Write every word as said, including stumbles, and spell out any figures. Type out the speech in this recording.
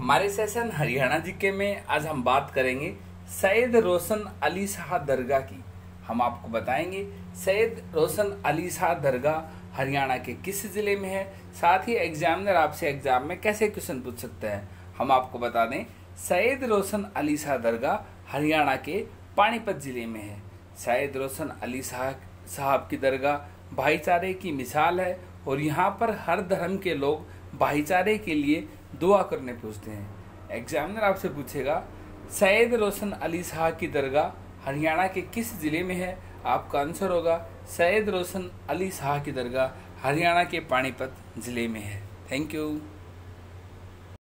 हमारे session Haryana GK में आज हम बात करेंगे सैयद रोशन अली शाह दरगाह की। हम आपको बताएंगे सैयद रोशन अली शाह दरगाह हरियाणा के किस ज़िले में है, साथ ही एग्जामिनर आपसे एग्जाम में कैसे क्वेश्चन पूछ सकता है। हम आपको बता दें सैयद रोशन अली शाह दरगाह हरियाणा के पानीपत ज़िले में है। सैयद रोशन अली शाह साहब की दरगाह भाईचारे की मिसाल है और यहाँ पर हर धर्म के लोग भाईचारे के लिए दुआ करने पहुँचते हैं। एग्जामिनर आपसे पूछेगा सैयद रोशन अली शाह की दरगाह हरियाणा के किस ज़िले में है। आपका आंसर होगा सैयद रोशन अली शाह की दरगाह हरियाणा के पानीपत ज़िले में है। Thank you.